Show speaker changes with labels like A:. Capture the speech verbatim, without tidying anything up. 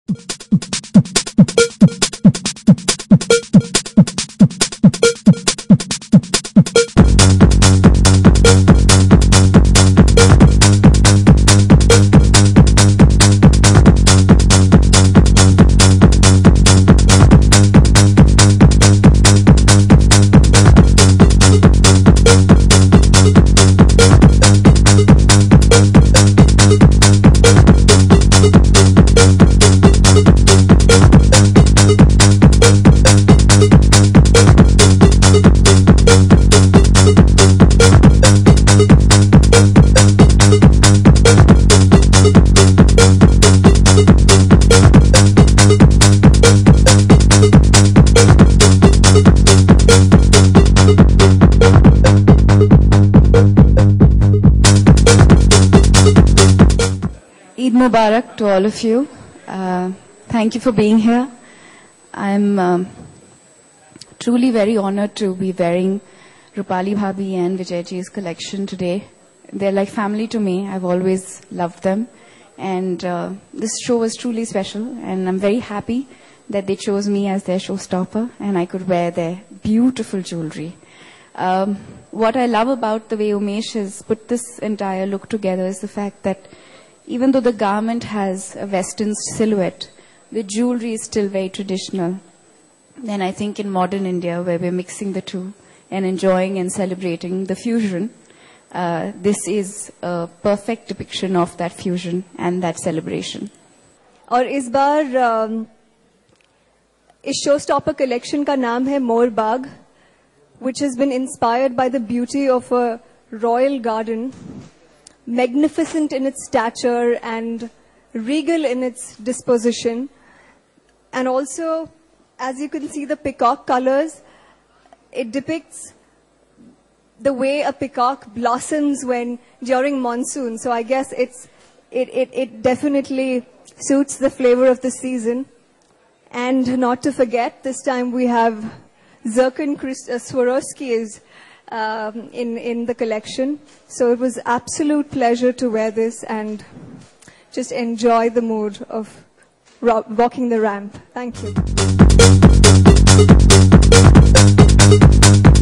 A: Eid Mubarak to all of you. Uh, thank you for being here. I'm um, truly very honored to be wearing Rupali Bhabhi and Vijayji's collection today. They're like family to me. I've always loved them. And uh, this show was truly special. And I'm very happy that they chose me as their showstopper and I could wear their beautiful jewelry. Um, what I love about the way Umesh has put this entire look together is the fact that even though the garment has a western silhouette, the jewelry is still very traditional. And I think in modern India, where we're mixing the two and enjoying and celebrating the fusion, uh, this is a perfect depiction of that fusion and that celebration.
B: और इस बार um, इस showstopper collection का नाम है Morbag, which has been inspired by the beauty of a royal garden, magnificent in its stature and regal in its disposition. And also, as you can see the peacock colors, it depicts the way a peacock blossoms when during monsoon. So I guess it's it, it, it definitely suits the flavor of the season. And not to forget, this time we have Zircon Christ- uh, Swarovski's Um, in, in the collection. So it was absolute pleasure to wear this and just enjoy the mood of ro- walking the ramp. Thank you.